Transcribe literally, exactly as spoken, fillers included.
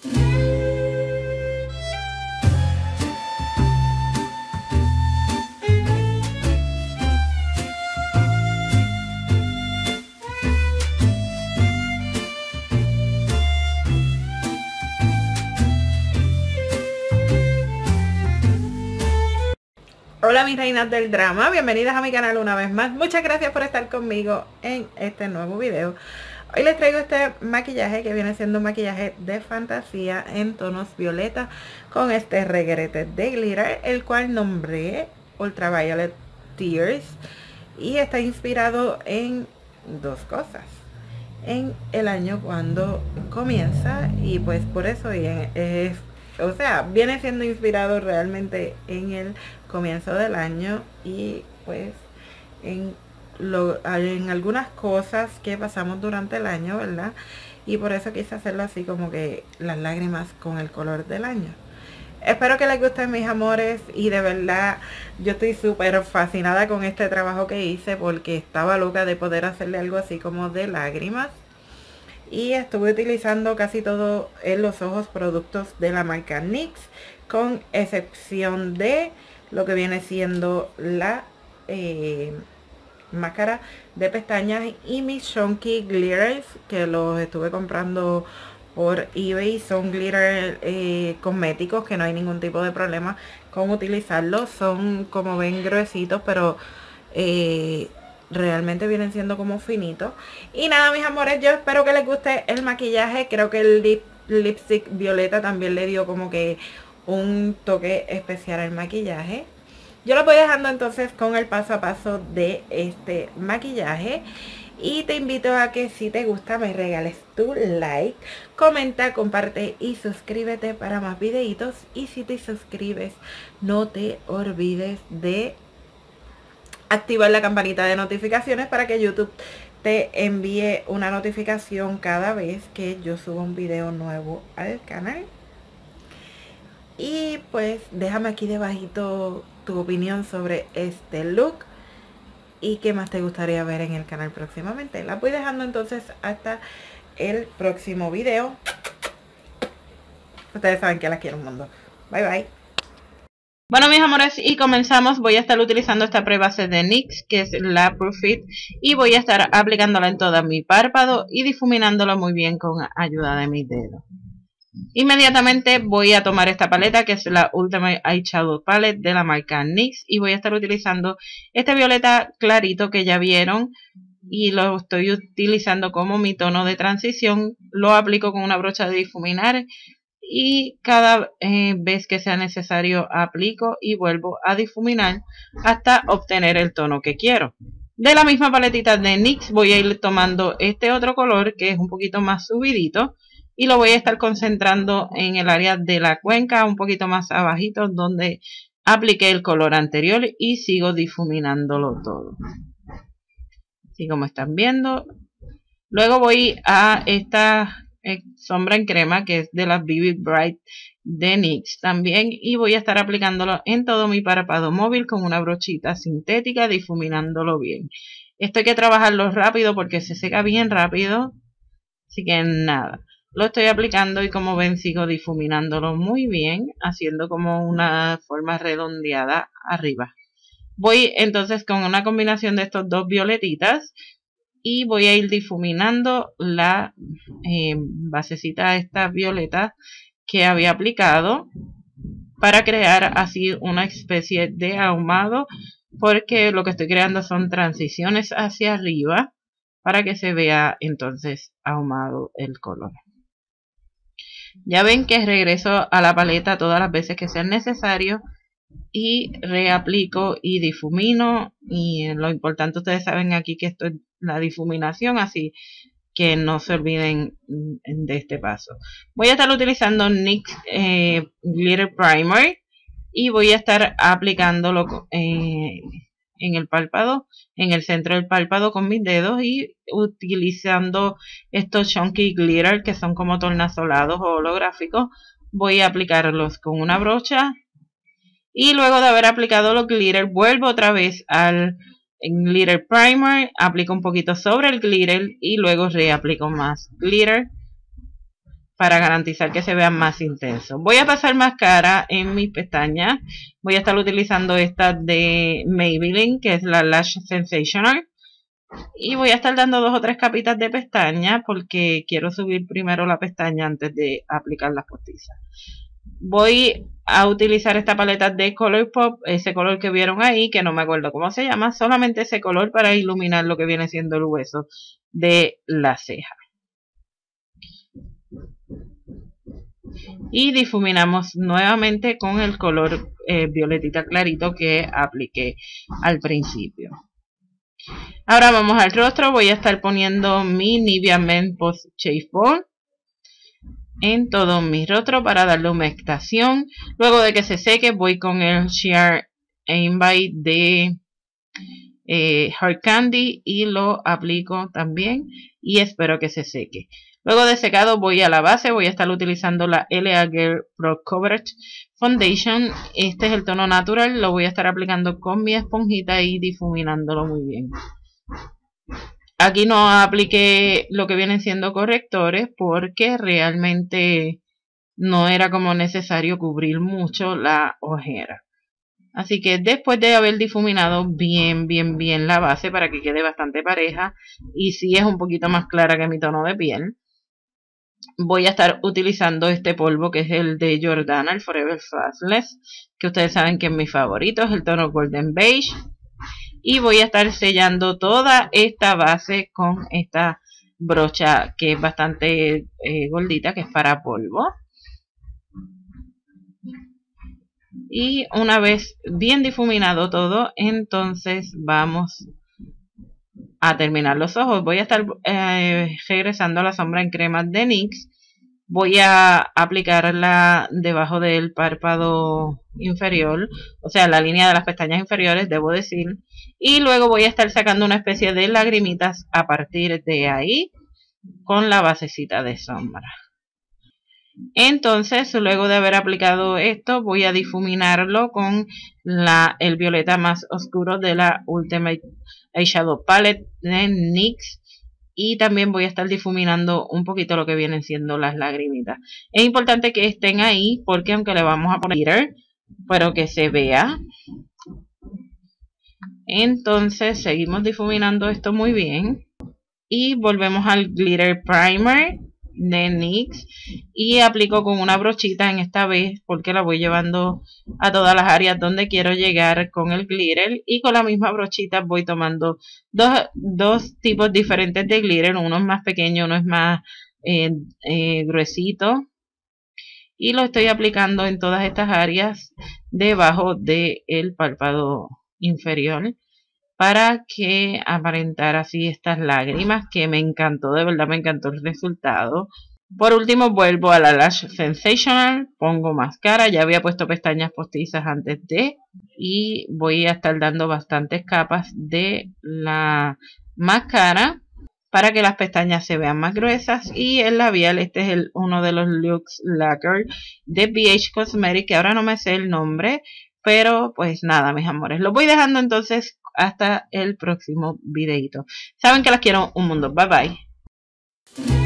Hola mis reinas del drama, bienvenidas a mi canal una vez más. Muchas gracias por estar conmigo en este nuevo video. Hoy les traigo este maquillaje que viene siendo un maquillaje de fantasía en tonos violeta con este reguerete de glitter, el cual nombré Ultraviolet Tears, y está inspirado en dos cosas: en el año cuando comienza, y pues por eso es, o sea, viene siendo inspirado realmente en el comienzo del año, y pues en, lo, en algunas cosas que pasamos durante el año, ¿verdad? Y por eso quise hacerlo así, como que las lágrimas con el color del año. Espero que les gusten, mis amores, y de verdad yo estoy súper fascinada con este trabajo que hice, porque estaba loca de poder hacerle algo así como de lágrimas. Y estuve utilizando casi todo en los ojos productos de la marca N Y X, con excepción de lo que viene siendo la eh, máscara de pestañas y mis chunky glitters, que los estuve comprando por eBay. Son glitter eh, cosméticos que no hay ningún tipo de problema con utilizarlos. Son, como ven, gruesitos, pero eh, realmente vienen siendo como finitos. Y nada, mis amores, yo espero que les guste el maquillaje. Creo que el lip, lipstick violeta también le dio como que un toque especial al maquillaje. Yo lo voy dejando entonces con el paso a paso de este maquillaje, y te invito a que si te gusta me regales tu like, comenta, comparte y suscríbete para más videitos. Y si te suscribes, no te olvides de activar la campanita de notificaciones para que YouTube te envíe una notificación cada vez que yo suba un video nuevo al canal. Y pues déjame aquí debajito tu opinión sobre este look y qué más te gustaría ver en el canal próximamente. La voy dejando entonces hasta el próximo video. Ustedes saben que las quiero un mundo. Bye bye. Bueno, mis amores, y comenzamos. Voy a estar utilizando esta prebase de N Y X, que es la Proof Fit, y voy a estar aplicándola en todo mi párpado y difuminándolo muy bien con ayuda de mis dedos. Inmediatamente voy a tomar esta paleta, que es la Ultimate Eyeshadow Palette de la marca N Y X, y voy a estar utilizando este violeta clarito que ya vieron, y lo estoy utilizando como mi tono de transición. Lo aplico con una brocha de difuminar, y cada eh, vez que sea necesario aplico y vuelvo a difuminar hasta obtener el tono que quiero. De la misma paletita de N Y X voy a ir tomando este otro color, que es un poquito más subidito, y lo voy a estar concentrando en el área de la cuenca, un poquito más abajito, donde apliqué el color anterior, y sigo difuminándolo todo, así como están viendo. Luego voy a esta eh, sombra en crema, que es de la B B Bright de N Y X también, y voy a estar aplicándolo en todo mi párpado móvil con una brochita sintética, difuminándolo bien. Esto hay que trabajarlo rápido porque se seca bien rápido, así que nada. Lo estoy aplicando y, como ven, sigo difuminándolo muy bien, haciendo como una forma redondeada arriba. Voy entonces con una combinación de estos dos violetitas y voy a ir difuminando la eh, basecita esta violeta que había aplicado, para crear así una especie de ahumado, porque lo que estoy creando son transiciones hacia arriba para que se vea entonces ahumado el color. Ya ven que regreso a la paleta todas las veces que sea necesario y reaplico y difumino. Y lo importante, ustedes saben aquí que esto es la difuminación, así que no se olviden de este paso. Voy a estar utilizando N Y X eh, Glitter Primer, y voy a estar aplicándolo eh, en el párpado, en el centro del párpado con mis dedos, y utilizando estos chunky glitter que son como tornasolados o holográficos. Voy a aplicarlos con una brocha, y luego de haber aplicado los glitter vuelvo otra vez al glitter primer, aplico un poquito sobre el glitter y luego reaplico más glitter para garantizar que se vean más intensos. Voy a pasar máscara en mis pestañas. Voy a estar utilizando esta de Maybelline, que es la Lash Sensational. Y voy a estar dando dos o tres capitas de pestaña porque quiero subir primero la pestaña antes de aplicar las postizas. Voy a utilizar esta paleta de Colourpop, ese color que vieron ahí, que no me acuerdo cómo se llama, solamente ese color para iluminar lo que viene siendo el hueso de la ceja. Y difuminamos nuevamente con el color eh, violetita clarito que apliqué al principio. Ahora vamos al rostro. Voy a estar poniendo mi Nivea Men Post Shave Ball en todo mi rostro para darle humectación. Luego de que se seque, voy con el Sheer Invite de eh, Hard Candy y lo aplico también y espero que se seque. Luego de secado voy a la base, voy a estar utilizando la L A Girl Pro Coverage Foundation. Este es el tono natural, lo voy a estar aplicando con mi esponjita y difuminándolo muy bien. Aquí no apliqué lo que vienen siendo correctores porque realmente no era como necesario cubrir mucho la ojera. Así que después de haber difuminado bien, bien, bien la base para que quede bastante pareja y si es un poquito más clara que mi tono de piel, voy a estar utilizando este polvo que es el de Jordana, el Forever Fastless, que ustedes saben que es mi favorito, es el tono Golden Beige. Y voy a estar sellando toda esta base con esta brocha que es bastante eh, gordita, que es para polvo. Y una vez bien difuminado todo, entonces vamos a terminar los ojos. Voy a estar eh, regresando a la sombra en crema de NYX. Voy a aplicarla debajo del párpado inferior, o sea, la línea de las pestañas inferiores, debo decir. Y luego voy a estar sacando una especie de lagrimitas a partir de ahí con la basecita de sombra. Entonces, luego de haber aplicado esto, voy a difuminarlo con la, el violeta más oscuro de la Ultimate Eyeshadow Palette de NYX. Y también voy a estar difuminando un poquito lo que vienen siendo las lagrimitas. Es importante que estén ahí porque aunque le vamos a poner glitter, pero que se vea. Entonces seguimos difuminando esto muy bien. Y volvemos al Glitter Primer de NYX. Y aplico con una brochita en esta vez porque la voy llevando a todas las áreas donde quiero llegar con el glitter. Y con la misma brochita voy tomando dos, dos tipos diferentes de glitter. Uno es más pequeño, uno es más eh, eh, gruesito. Y lo estoy aplicando en todas estas áreas debajo del párpado inferior, para que aparentara así estas lágrimas, que me encantó, de verdad me encantó el resultado. Por último vuelvo a la Lash Sensational, pongo máscara, ya había puesto pestañas postizas antes de, y voy a estar dando bastantes capas de la máscara para que las pestañas se vean más gruesas. Y el labial, este es el, uno de los Luxe Lacquer de B H Cosmetics, que ahora no me sé el nombre, pero pues nada, mis amores, lo voy dejando entonces hasta el próximo videito. Saben que las quiero un mundo. Bye bye.